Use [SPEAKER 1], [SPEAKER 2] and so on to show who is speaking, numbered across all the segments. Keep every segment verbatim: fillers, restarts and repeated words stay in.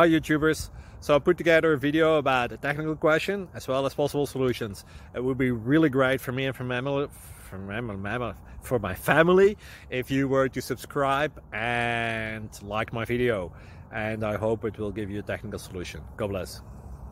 [SPEAKER 1] Hi YouTubers, so I put together a video about a technical question as well as possible solutions. It would be really great for me and for my, for my, for my family if you were to subscribe and like my video, and I hope it will give you a technical solution. God bless.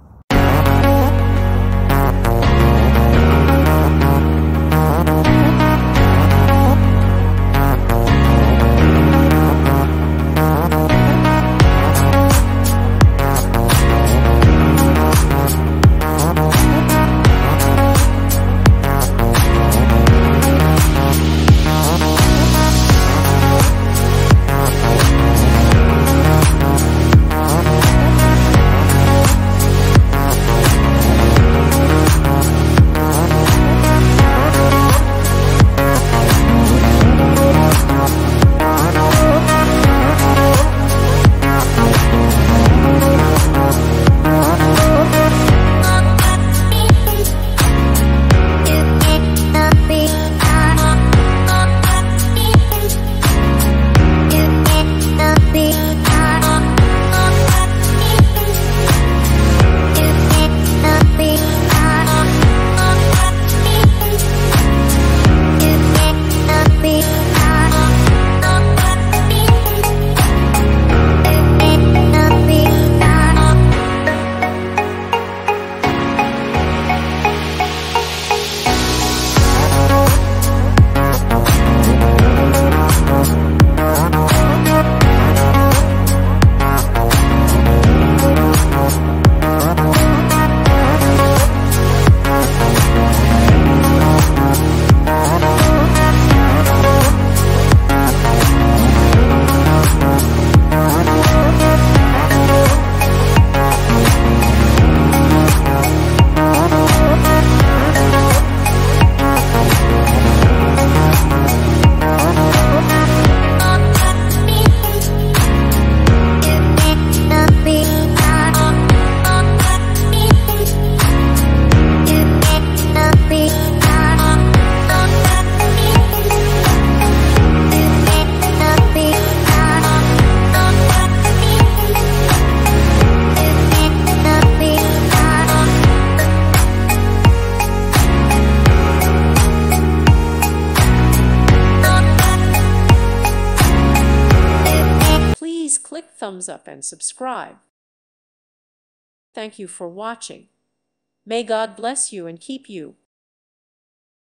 [SPEAKER 2] Please click thumbs up and subscribe. Thank you for watching. May God bless you and keep you.